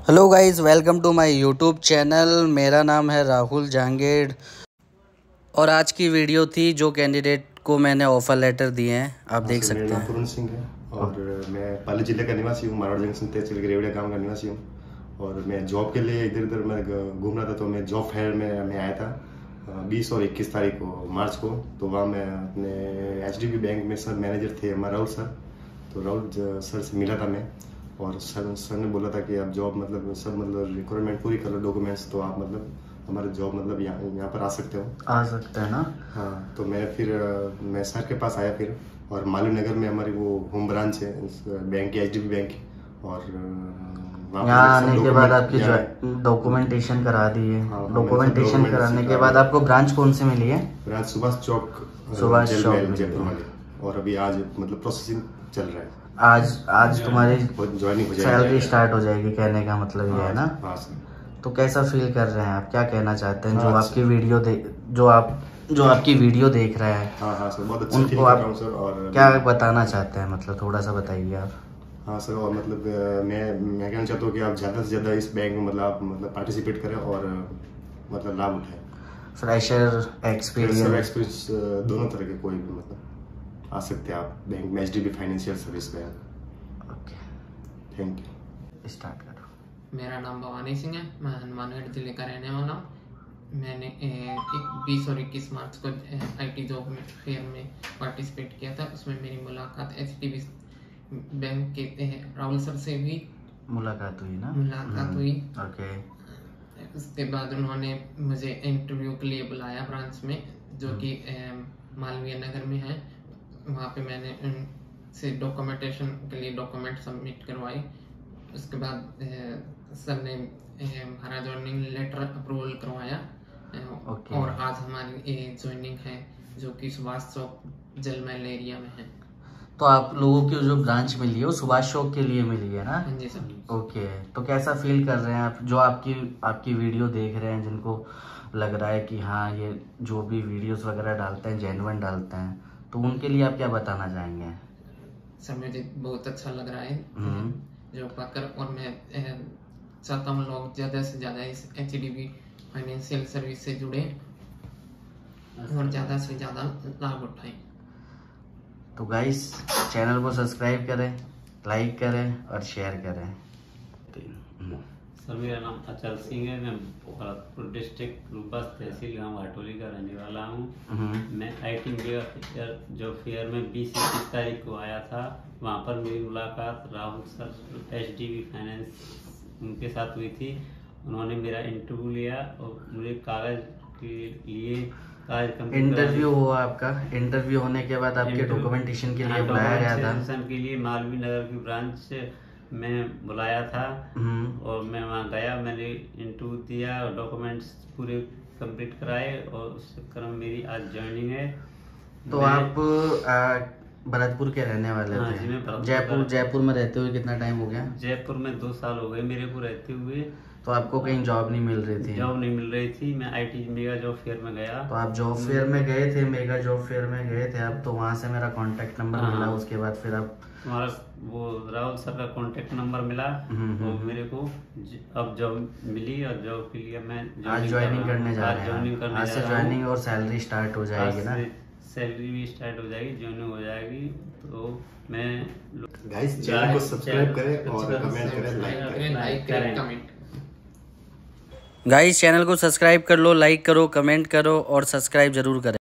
Hello guys, welcome to my YouTube channel. मेरा नाम है राहुल जहांगीर और आज की वीडियो थी जो कैंडिडेट को मैंने ऑफ़र लेटर दिए हैं, आप देख सकते हैं। मेरा नाम पूर्ण सिंह है और मैं पाली जिले का निवासी हूँ। मारवाड़ जंक्शन तहसील रेवड़िया गांव का निवासी हूँ और मैं जॉब के लिए इधर उधर मैं घूम रहा था, तो मैं जॉब फेयर में मैं आया था 20 और 21 तारीख को मार्च को। तो वहाँ मैं अपने HDB बैंक में सर मैनेजर थे हमारे राहुल सर। तो राहुल सर से मिला था मैं और सर ने बोला था कि आप जॉब मतलब सब मतलब रिक्वायरमेंट पूरी कर लो डॉक्यूमेंट्स, तो आप मतलब हमारे जॉब मतलब यहाँ पर आ सकते हो। आ सकते हैं ना। हाँ, तो मैं सर के पास आया फिर, और मालवीय नगर में हमारी वो होम ब्रांच है बैंक की, HDB बैंक की। और यहाँ आने के बाद आपकी डॉक्यूमेंटेशन करा दी है। हाँ, डॉक्यूमेंटेशन कराने के बाद आपको ब्रांच कौन से मिली है? ब्रांच सुभाष चौक, सुभाष चौक जयपुर वाले। और अभी आज मतलब प्रोसेसिंग चल रहा है। आज तुम्हारी ज्वाइनिंग हो जाएगी, सैलरी स्टार्ट हो जाएगी, कहने का मतलब ये है ना। हाँ सर। तो कैसा फील कर रहे हैं आप, क्या कहना चाहते हैं? हाँ, जो आपकी वीडियो देख रहे हैं, हाँ सर, बहुत अच्छा उनको फील कर आप रहा हूँ सर। और क्या बताना चाहते हैं, मतलब थोड़ा सा बताइए आप। हाँ सर, और मतलब मैं कहना चाहता हूँ कि आप ज़्यादा से ज़्यादा इस बैंक में मतलब पार्टिसिपेट करें और मतलब लाभ उठाएं। फ्रेशर एक्सपीरियंस दोनों तरह के कोई भी मतलब आ सकते हैं आप बैंक में, HDB financial service bank. Okay, thank you. Start करो। मेरा नाम भवानी सिंह है, मैं हनुमानगढ़ जिले का रहने वाला हूँ। मैंने 20 और 21 मार्च को IT जॉब में फेयर में पार्टिसिपेट किया था। उसमें मेरी मुलाकात HDB बैंक के राहुल सर से भी मुलाकात हुई। ओके। उसके बाद उन्होंने मुझे इंटरव्यू के लिए बुलाया ब्रांच में, जो कि मालवीय नगर में है। वहाँ पे मैंने उनसे डॉक्यूमेंटेशन के लिए डॉक्यूमेंट सबमिट करवाए। उसके बाद सर ने हमारा ज्वाइनिंग लेटर अप्रूवल करवाया। और आज हमारी ज्वाइनिंग है, जो कि सुभाष चौक जलमहल एरिया में है। तो आप लोगों की जो ब्रांच मिली है वो सुभाष चौक के लिए मिली है ना? हाँ जी सर। ओके, तो कैसा फील कर रहे हैं आप, जो आपकी वीडियो देख रहे हैं, जिनको लग रहा है कि हाँ ये जो भी वीडियोस वगैरह डालते हैं जेन्युइन डालते हैं, तो उनके लिए आप क्या बताना चाहेंगे? सर मुझे बहुत अच्छा लग रहा है जो पाकर, और मैं चाहता हूँ लोग ज़्यादा से ज़्यादा इस HDB फाइनेंशियल सर्विस से जुड़े और ज़्यादा से ज़्यादा लाभ उठाएं। तो गाइस, चैनल को सब्सक्राइब करें, लाइक करें और शेयर करें। सर मेरा नाम अचल सिंह है, मैं भरतपुर डिस्ट्रिक्ट रूपस तहसील गांव घाटोली का रहने वाला हूँ। मैं IT मेगा जो फेयर में 20-21 तारीख को आया था, वहाँ पर मेरी मुलाकात राहुल सर HDB फाइनेंस उनके साथ हुई थी। उन्होंने मेरा इंटरव्यू लिया और मुझे कागज के लिए इंटरव्यू हुआ आपका। इंटरव्यू होने के बाद आपके डॉक्यूमेंटेशन के लिए बुलाया गया था। के लिए मालवीय नगर की ब्रांच में बुलाया था और मैं वहाँ गया, मैंने इंटरव्यू दिया और डॉक्यूमेंट्स पूरे कंप्लीट कराए और उस चक्कर में मेरी आज ज्वाइनिंग है। तो आप भरतपुर के रहने वाले थे? जयपुर में रहते हुए कितना टाइम हो गया? जयपुर में 2 साल हो गए मेरे को रहते हुए। तो आपको कहीं जॉब नहीं मिल रही थी? जॉब नहीं मिल रही थी। मैं IT मेगा जॉब फेयर में गया। तो आप जॉब फेयर में गए थे, मेगा जॉब फेयर में गए थे आप, तो वहाँ से मेरा कांटेक्ट नंबर मिला। उसके बाद फिर आप हमारा वो राहुल सर का कांटेक्ट नंबर मिला और मेरे को अब जॉब मिली और जॉब के लिए मैं आज ज्वाइनिंग करने जा रहे हैं। आज से ज्वाइनिंग और सैलरी स्टार्ट हो जाएगी ना? सैलरी भी स्टार्ट हो जाएगी, ज्वाइनिंग हो जाएगी। तो मैं गाइस, चैनल को सब्सक्राइब करें और कमेंट करें, लाइक करें कमेंट। गाइस, चैनल को सब्सक्राइब कर लो, लाइक करो, कमेंट करो और सब्सक्राइब जरूर करें।